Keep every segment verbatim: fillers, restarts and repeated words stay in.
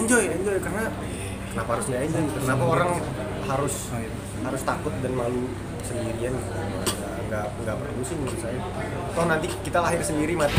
enjoy enjoy karena kenapa harus nggak enjoy? Kenapa orang harus harus takut dan malu sendirian? Nggak nggak nggak perlu sih menurut saya. Toh nanti kita lahir sendiri mati.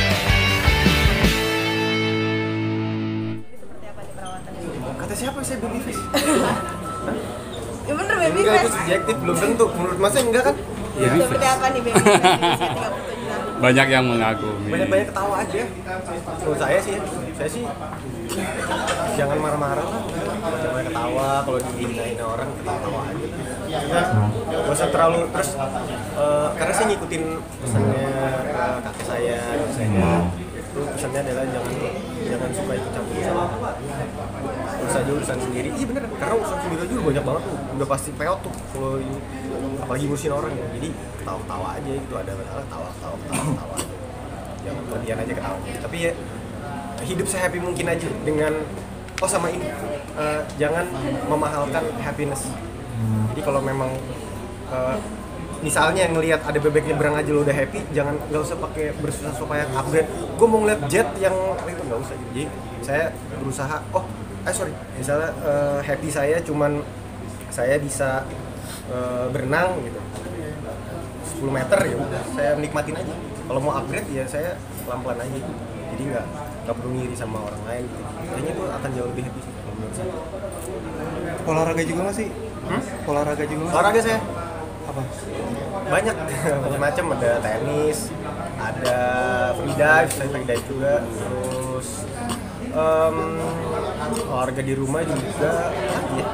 Seperti apa nih perawatannya? Kata siapa saya baby face? Ya bener baby Enggak, itu face. subjektif, belum tentu. Menurut Masnya enggak kan? Ya, Seperti apa nih baby face? Usia tiga puluh tujuh tahun. banyak yang mengagumi. Banyak-banyak ketawa aja. Menurut saya sih, saya sih jangan marah-marah lah. Banyak-banyak ketawa, kalau dihina-hina orang ketawa aja. Gak usah terlalu terus uh, karena saya ngikutin pesannya uh, kakak saya, dan saya itu pesannya adalah jangan jangan suka ikut campur urusan urusan aja urusan sendiri. Iya bener, karena urusan sendiri aja udah banyak banget tuh, udah pasti peot tuh kalau ini, apalagi ngurusin orang ya. Jadi ketawa-ketawa aja gitu, ada masalah ketawa-ketawa ketawa-ketawa aja. Jangan berlebihan aja ketawa. Tapi ya hidup sehappy mungkin aja dengan oh sama ini uh, jangan memahalkan happiness. Jadi kalau memang uh, misalnya ngelihat ada bebek nyebrang aja lo udah happy, jangan nggak usah pakai berusaha supaya upgrade. Gue mau ngeliat jet yang itu nggak usah. Jadi saya berusaha oh eh sorry misalnya uh, happy saya cuman saya bisa uh, berenang gitu sepuluh meter ya udah saya nikmatin aja. Kalau mau upgrade ya saya pelan-pelan aja. Jadi nggak nggak perlu ngiri sama orang lain. Gitu. Kayaknya itu akan jauh lebih happy sih kalau menurut saya. Olahraga juga nggak sih? Hmm? Olahraga juga nggak? Olahraga saya Apa? banyak macam-macam, ada tenis, ada free dive, saya free dive juga, terus um, olahraga di rumah juga. Ya.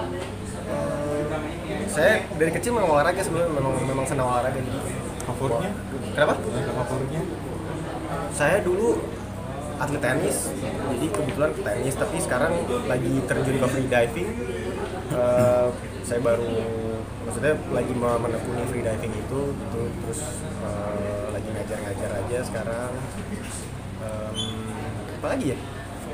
Saya dari kecil memang olahraga sebenarnya, memang memang senang olahraga gitu. Favoritnya? Kenapa? Favoritnya? Saya dulu atlet tenis, jadi kebetulan tenis, tapi sekarang lagi terjun ke free diving. Uh, saya baru, maksudnya lagi menekuni free diving itu, gitu. Terus uh, lagi ngajar-ngajar aja sekarang. Um, apa lagi ya?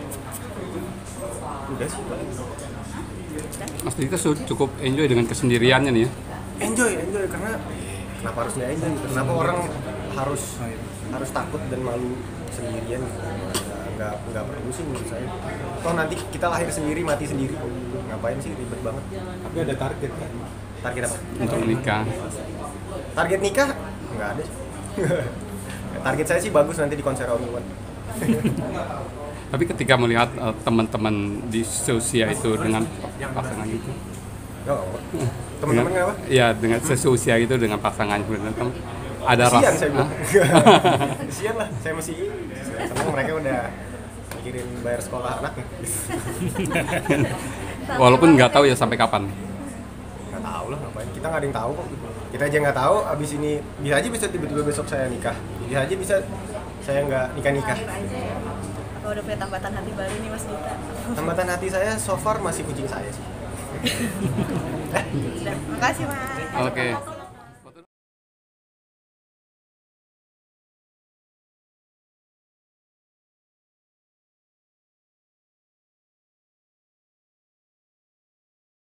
Udah sih. Mas Dita cukup enjoy dengan kesendiriannya nih ya. Enjoy, enjoy karena kenapa harus nggak enjoy? Kenapa orang harus harus takut dan malu sendirian? Nggak nggak perlu sih menurut saya. Toh nanti kita lahir sendiri mati sendiri. Ngapain sih ribet banget? Tapi ada target kan? Target apa? Untuk menikah. Target nikah? Nggak ada. Target saya sih bagus nanti di konser Om Iwan. Tapi ketika melihat uh, teman-teman di seusia itu dengan pasangan itu, Oh, teman-teman kenapa? ya dengan seusia itu dengan pasangan itu, ada Kasian rasa. saya bilang. Kasian lah, saya masih senang mereka udah mikirin bayar sekolah anaknya. Walaupun nggak tahu ya sampai kapan. Nggak tahu lah ngapain, kita nggak ada yang tahu kok. Kita aja nggak tahu, abis ini bisa aja bisa tiba-tiba besok saya nikah, bisa aja bisa saya nggak nikah-nikah. Apa udah punya tambatan hati baru nih Mas Dita? Tambatan hati saya so far masih kucing saya sih. Udah, makasih Mas. Oke.